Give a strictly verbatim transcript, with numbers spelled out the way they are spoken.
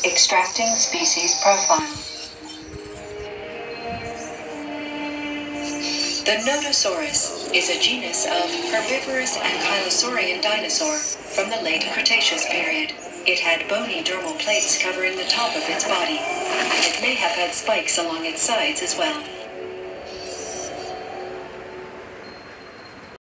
Extracting species profile. The Nodosaurus is a genus of herbivorous ankylosaurian dinosaur from the late Cretaceous period. It had bony dermal plates covering the top of its body, and it may have had spikes along its sides as well.